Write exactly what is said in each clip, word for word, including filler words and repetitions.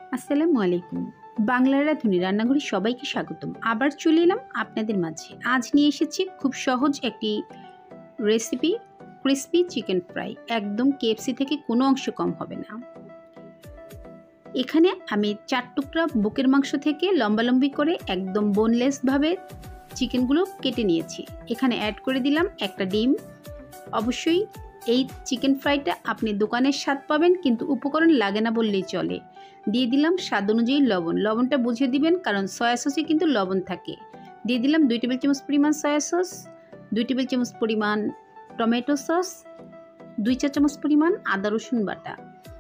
আসসালামু আলাইকুম। বাংলার রাঁধুনি রান্নাঘরে সবাইকে স্বাগতম। আবার চলে এলাম আপনাদের মাঝে। আজ নিয়ে এসেছি খুব সহজ একটি রেসিপি, ক্রিসপি চিকেন ফ্রাই। একদম কেএফসি থেকে কোনো অংশ কম হবে না। এখানে আমি চার টুকরা বুকের মাংস থেকে লম্বালম্বি করে একদম বোনলেসভাবে চিকেনগুলো কেটে নিয়েছি। এখানে অ্যাড করে দিলাম একটা ডিম। অবশ্যই এই চিকেন ফ্রাইটা আপনি দোকানের স্বাদ পাবেন, কিন্তু উপকরণ লাগে না বললেই চলে। দিয়ে দিলাম স্বাদ অনুযায়ী লবণ। লবণটা বুঝে দিবেন, কারণ সয়া সসে কিন্তু লবণ থাকে। দিয়ে দিলাম দুই টেবিল চামচ পরিমাণ সয়া সস, দুই টেবিল চামচ পরিমাণ টমেটো সস, দুই চা চামচ পরিমাণ আদা রসুন বাটা।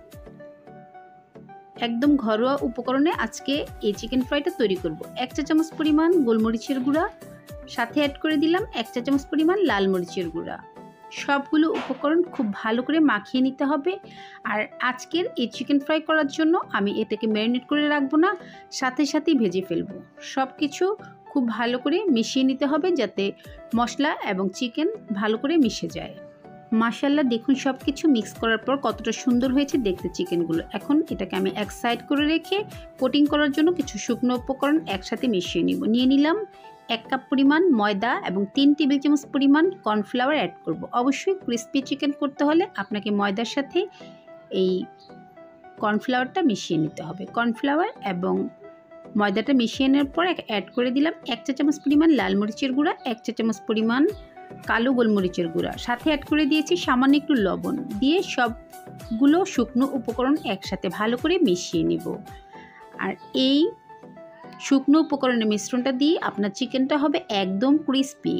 একদম ঘরোয়া উপকরণে আজকে এই চিকেন ফ্রাইটা তৈরি করব। এক চা চামচ পরিমাণ গোলমরিচের গুঁড়া, সাথে অ্যাড করে দিলাম এক চা চামচ পরিমাণ লাল মরিচের গুঁড়া। সবগুলো উপকরণ খুব ভালো করে মাখিয়ে নিতে হবে। আর আজকের এই চিকেন ফ্রাই করার জন্য আমি এটাকে ম্যারিনেট করে রাখবো না, সাথে সাথেই ভেজে ফেলবো। সব কিছু খুব ভালো করে মিশিয়ে নিতে হবে, যাতে মশলা এবং চিকেন ভালো করে মিশে যায়। মাশাআল্লাহ, দেখুন সব কিছু মিক্স করার পর কতটা সুন্দর হয়েছে দেখতে চিকেনগুলো। এখন এটাকে আমি এক সাইড করে রেখে কোটিং করার জন্য কিছু শুকনো উপকরণ একসাথে মিশিয়ে নিব। নিয়ে নিলাম এক কাপ পরিমাণ ময়দা এবং তিন টেবিল চামচ পরিমাণ কর্নফ্লাওয়ার অ্যাড করব। অবশ্যই ক্রিস্পি চিকেন করতে হলে আপনাকে ময়দার সাথে এই কর্নফ্লাওয়ারটা মিশিয়ে নিতে হবে। কর্নফ্লাওয়ার এবং ময়দাটা মিশিয়ে নেওয়ার পর অ্যাড করে দিলাম এক চা চামচ পরিমাণ লাল মরিচের গুঁড়া, এক চা চামচ পরিমাণ কালো গোলমরিচের গুঁড়া, সাথে অ্যাড করে দিয়েছি সামান্য একটু লবণ। দিয়ে সবগুলো শুকনো উপকরণ একসাথে ভালো করে মিশিয়ে নিব। আর এই শুকনো উপকরণের মিশ্রণটা দিয়ে আপনার চিকেনটা হবে একদম ক্রিস্পি।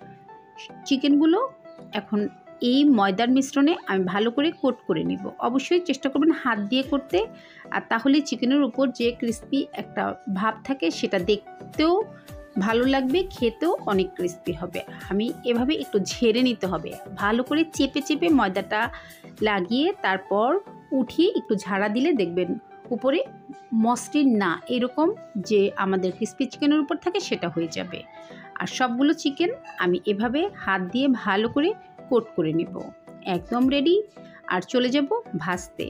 চিকেনগুলো এখন এই ময়দার মিশ্রণে আমি ভালো করে কোট করে নিব। অবশ্যই চেষ্টা করবেন হাত দিয়ে করতে, আর তাহলে চিকেনের উপর যে ক্রিস্পি একটা ভাব থাকে সেটা দেখতেও ভালো লাগবে, খেতেও অনেক ক্রিস্পি হবে। আমি এভাবে একটু ঝেড়ে নিতে হবে, ভালো করে চেপে চেপে ময়দাটা লাগিয়ে তারপর উঠিয়ে একটু ঝাড়া দিলে দেখবেন উপরে মসৃণ না এরকম যে আমাদের ক্রিস্পি চিকেনের উপর থাকে সেটা হয়ে যাবে। আর সবগুলো চিকেন আমি এভাবে হাত দিয়ে ভালো করে কোট করে নেব। একদম রেডি। আর চলে যাব ভাজতে।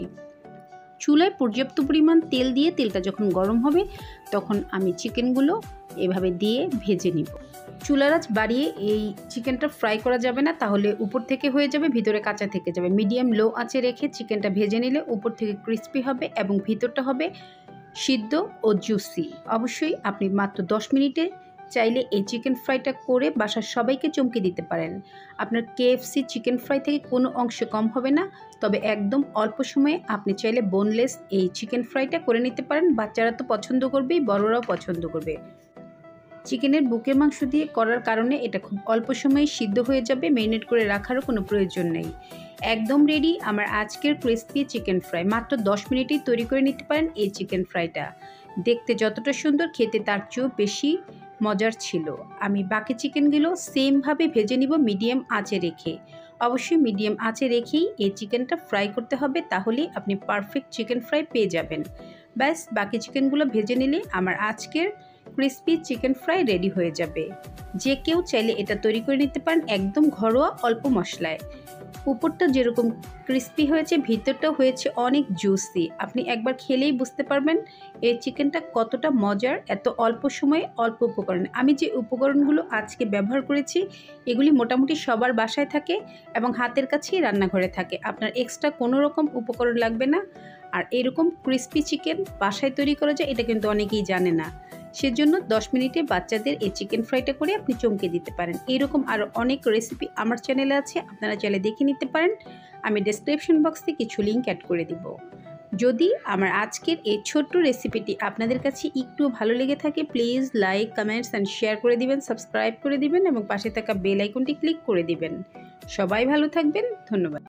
চুলায় পর্যাপ্ত পরিমাণ তেল দিয়ে তেলটা যখন গরম হবে তখন আমি চিকেনগুলো এভাবে দিয়ে ভেজে নিব। চুলার আঁচ বাড়িয়ে এই চিকেনটা ফ্রাই করা যাবে না, তাহলে উপর থেকে হয়ে যাবে, ভিতরে কাঁচা থেকে যাবে। মিডিয়াম লো আঁচে রেখে চিকেনটা ভেজে নিলে উপর থেকে ক্রিস্পি হবে এবং ভিতরটা হবে সিদ্ধ ও জুসি। অবশ্যই আপনি মাত্র দশ মিনিটে চাইলে এই চিকেন ফ্রাইটা করে বাসার সবাইকে চমকে দিতে পারেন। আপনার কেএফসি চিকেন ফ্রাই থেকে কোনো অংশ কম হবে না। তবে একদম অল্প সময়ে আপনি চাইলে বোনলেস এই চিকেন ফ্রাইটা করে নিতে পারেন। বাচ্চারা তো পছন্দ করবেই, বড়রাও পছন্দ করবে। চিকেনের বুকের মাংস দিয়ে করার কারণে এটা খুব অল্প সময়ে সিদ্ধ হয়ে যাবে, ম্যারিনেট করে রাখারও কোনো প্রয়োজন নেই। একদম রেডি আমার আজকের ক্রিস্পি চিকেন ফ্রাই। মাত্র দশ মিনিটেই তৈরি করে নিতে পারেন এই চিকেন ফ্রাইটা। দেখতে যতটা সুন্দর, খেতে তার চেয়েও বেশি মজার ছিল। আমি বাকি চিকেনগুলো সেমভাবে ভেজে নিব মিডিয়াম আঁচে রেখে। অবশ্যই মিডিয়াম আঁচে রেখেই এই চিকেনটা ফ্রাই করতে হবে, তাহলেই আপনি পারফেক্ট চিকেন ফ্রাই পেয়ে যাবেন। ব্যাস, বাকি চিকেনগুলো ভেজে নিলে আমার আজকের ক্রিস্পি চিকেন ফ্রাই রেডি হয়ে যাবে। যে কেউ চাইলে এটা তৈরি করে নিতে পারেন একদম ঘরোয়া অল্প মশলায়। উপরটা যেরকম ক্রিস্পি হয়েছে, ভিতরটা হয়েছে অনেক জুসি। আপনি একবার খেলেই বুঝতে পারবেন এই চিকেনটা কতটা মজার, এত অল্প সময়ে অল্প উপকরণে। আমি যে উপকরণগুলো আজকে ব্যবহার করেছি এগুলি মোটামুটি সবার বাসায় থাকে এবং হাতের কাছেই রান্নাঘরে থাকে। আপনার এক্সট্রা কোনো রকম উপকরণ লাগবে না। আর এরকম ক্রিস্পি চিকেন বাসায় তৈরি করা যায় এটা কিন্তু অনেকেই জানে না। সেজন্য দশ মিনিটে বাচ্চাদের এই চিকেন ফ্রাইটা করে আপনি চমকে দিতে পারেন। এরকম আরও অনেক রেসিপি আমার চ্যানেলে আছে, আপনারা চাইলে দেখে নিতে পারেন। আমি ডেসক্রিপশন বক্সে কিছু লিঙ্ক অ্যাড করে দিব। যদি আমার আজকের এই ছোট্ট রেসিপিটি আপনাদের কাছে একটু ভালো লেগে থাকে, please like, comments and share করে দিবেন, সাবস্ক্রাইব করে দিবেন এবং পাশে থাকা বেল আইকনটি ক্লিক করে দিবেন। সবাই ভালো থাকবেন। ধন্যবাদ।